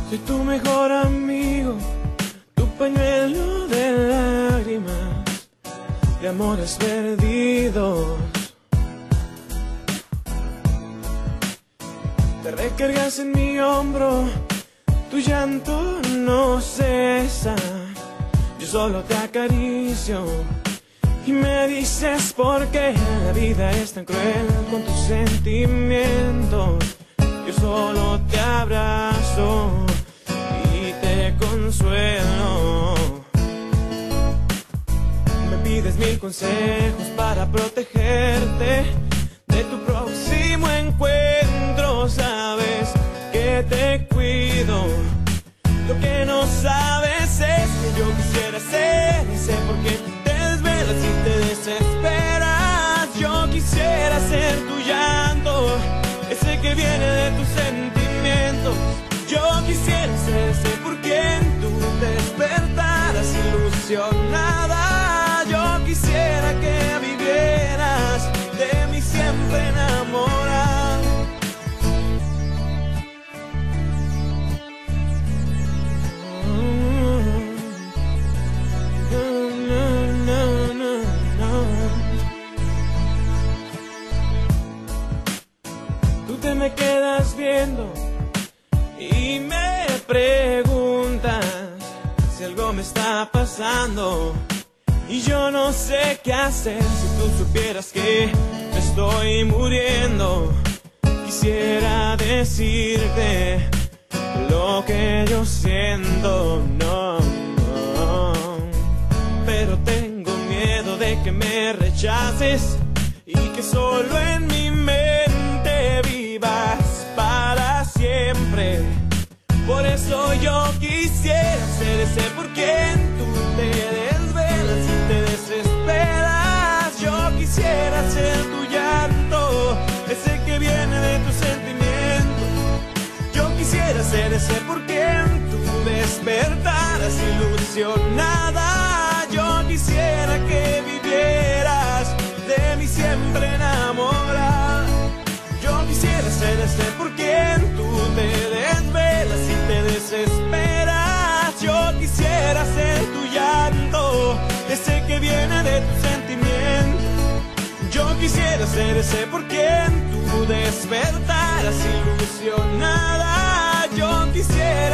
Soy tu mejor amigo, tu pañuelo de lágrimas, de amores perdidos. Te recargas en mi hombro, tu llanto no cesa. Yo solo te acaricio y me dices por qué la vida es tan cruel con tus sentimientos. Yo solo te abrazo y te consuelo. Me pides 1000 consejos para protegerte de tu próximo encuentro. Sabes que te cuido. Lo que no sabes es que yo quisiera ser ese por qué te desvelas y te desesperas. Yo quisiera ser tu llanto, ese que viene de tus sentimientos. Yo quisiera ser ese por quien tú te despertaras ilusionada. Yo quisiera que vivieras de mí siempre enamorada. Tú te me quedas viendo y me preguntas si algo me está pasando, y yo no sé qué hacer. Si tú supieras que me estoy muriendo, quisiera decirte lo que yo siento, no, pero tengo miedo de que me rechaces y que solo en mi mente vivas para siempre. Por eso yo quisiera ser ese por quien tú te desvelas y te desesperas. Yo quisiera ser tu llanto, ese que viene de tus sentimientos. Yo quisiera ser ese por quien tú despertaras ilusionada. Yo quisiera que vivieras de mí siempre enamorada. Yo quisiera ser ese por quien tú te desvelas y te desesperas. Yo quisiera ser tu llanto, ese que viene de tus sentimientos. Yo quisiera ser ese por quien tú despertaras ilusionada. Yo quisiera